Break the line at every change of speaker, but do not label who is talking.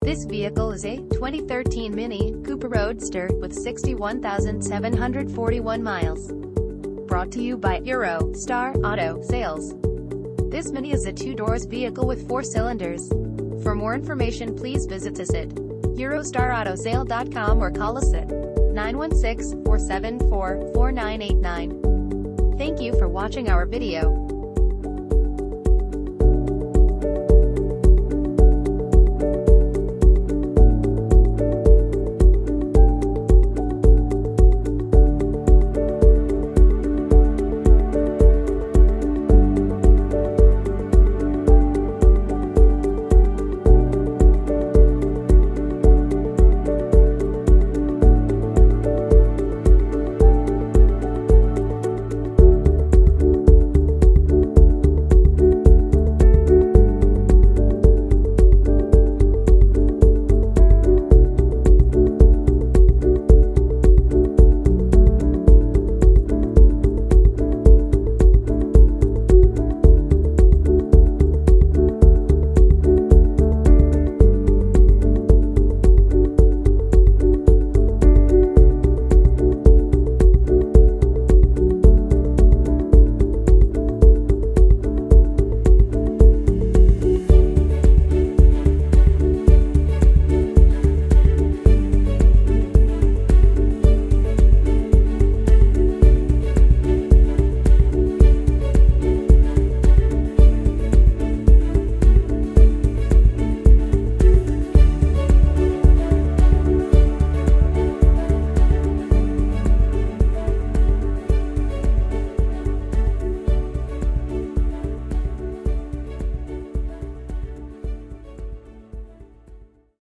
This vehicle is a 2013 Mini Cooper Roadster with 61,741 miles. Brought to you by Roadster Auto Sales. This Mini is a two-doors vehicle with 4 cylinders. For more information, please visit us at EuroStarAutoSale.com or call us at 916-474-4989. Thank you for watching our video.